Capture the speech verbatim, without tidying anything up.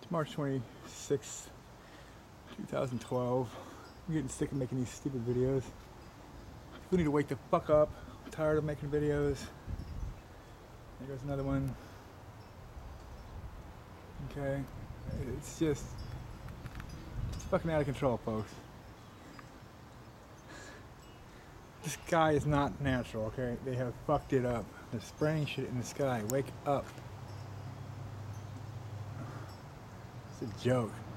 It's March twenty-sixth, two thousand twelve. I'm getting sick of making these stupid videos. We need to wake the fuck up. I'm tired of making videos. There goes another one. Okay. It's just, it's fucking out of control, folks. The sky is not natural, okay? They have fucked it up. They're spraying shit in the sky. Wake up. It's a joke.